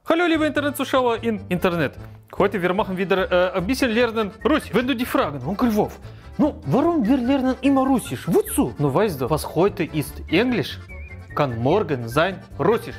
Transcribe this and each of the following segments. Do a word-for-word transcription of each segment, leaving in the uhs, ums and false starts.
Hallo liebe Internetzuschauer in Internet. Heute wir machen wieder äh, ein bisschen lernen Russisch. Wenn du die fragen, Onkel Wolf, ну, warum wir lernen immer Russisch? Wozu? Ну, weißt du, was heute ist Englisch, kann morgen sein Russisch.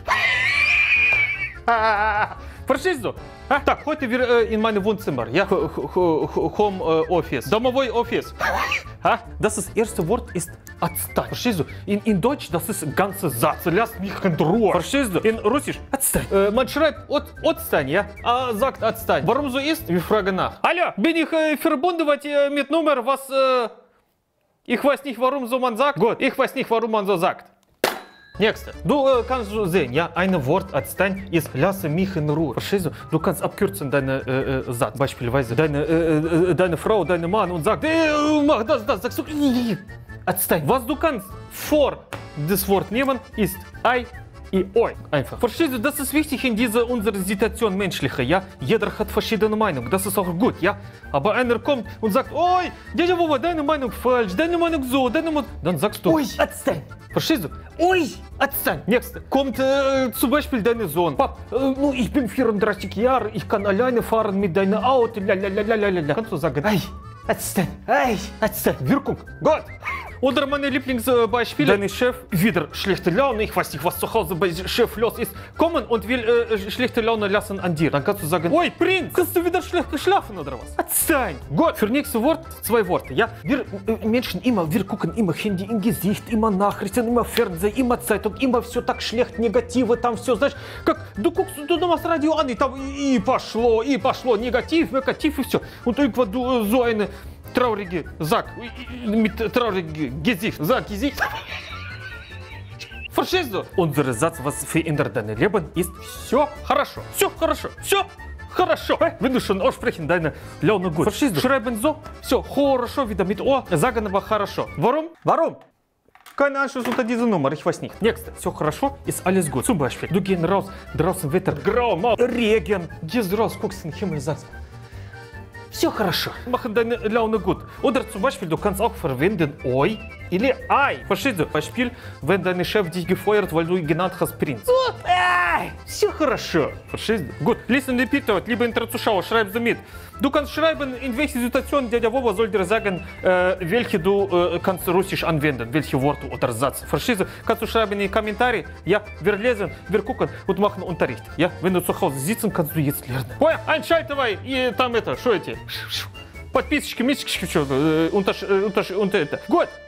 Verstehst du? Ah, так, heute wir äh, in meinem Wohnzimmer, ja, Home äh, Office, домовой Office. Ah, das ist, erste Wort ist отстань. Verstehst du? In, in Deutsch, das ist ein ganzer Satz. Lass mich in Ruhe. Verstehst du? In Russisch, отстань. Äh, man schreibt от, отстань, ja, а sagt отстань. Warum so ist? Wir fragen nach. Hallo, bin ich äh, verbunden äh, mit Nummer, was, äh, ich weiß nicht, warum so man sagt. Gut, ich weiß nicht, warum man so sagt. Nächste. Du äh, kannst sehen, ja, ein Wort отстань ist lasse mich in Ruhe. Verstehst du? Du kannst abkürzen deine äh, äh, Satz. Beispielsweise deine, äh, äh, deine Frau, deine Mann und sagt, äh, mach das, das. Sagst du, отстань. Was du kannst vor das Wort nehmen ist I, I, oi. Einfach. Verstehst du? Das ist wichtig in dieser unserer Situation menschliche, ja. Jeder hat verschiedene Meinungen. Das ist auch gut, ja. Aber einer kommt und sagt, oi, Dядя Вова, deine Meinung falsch, deine Meinung so, deine Meinung. Dann sagst du, oi, отстань. Verstehst du? Ui, отстань. Nächste. Kommt äh, zum Beispiel dein Sohn. Pap, äh, ну, ich bin vierunddreißig Jahre, ich kann alleine fahren mit deinem Auto. Lalalala. Kannst du sagen, ei, отстань, ei, отстань. Wirkung. Gott. Oder meine Lieblingsbeispiele. Dein Chef wieder schlechte Laune. Ich weiß nicht, was zu Hause bei Chef los ist. Kommen und will äh, schlechte Laune lassen an dir. Dann kannst du sagen, oi, Prinz, hast du wieder schlecht geschlafen oder was? Отстань. Gut. Für nächste Wort zwei Worte. Ja, wir äh, Menschen immer, wir gucken immer Handy im Gesicht, immer Nachrichten, immer Fernsehen, immer Zeitung, immer все так schlecht, Negative, там все, знаешь, как du guckst, du machst Radio an, и там и пошло, и пошло, негатив, негатив и все. Und irgendwann du so eine traurige Sack mit traurigem Gesicht. Sag Gesicht. Verstehst du? Unser Satz, was verändert dein Leben, ist все хорошо. Все хорошо. Все хорошо. Wenn du schon aussprechen, deine Laune gut. Verstehst du? Schreiben so, все хорошо, wieder mit O, sagen aber хорошо. Warum? Warum? Kein Anschluss unter diese Nummer, ich weiß nicht. Nächste. Все хорошо, ist alles gut. Zum Beispiel, du gehst raus, draußen Wetter, grau, mal, Regen. Gehst raus, guckst in den Himmel, sagst, все хорошо. Machen deine Laune gut. Oder zum Beispiel, du kannst auch verwenden oi или ai. Verstehst du? Beispiel, wenn dein Chef dich gefeuert, weil du ihn genannt hast Prinz. Gut, ай, все хорошо. Verstehst du? Gut, lesen repeat, liebe Internetzuschauer, schreib sie mit. Du kannst schreiben, in welcher Situation Dядя Вова soll dir sagen, äh, welche du äh, kannst Russisch anwenden, welche Worte oder Satz. Verstehst du? Kannst du schreiben in die Kommentare, ja, wir lesen, wir gucken und machen Unterricht. Ja, wenn du zu Hause sitzen, kannst du jetzt lernen. Ой, einschaltывай, и там это, что эти? Подписочки, мисочки, что, унter, унter, unter, это. Gut.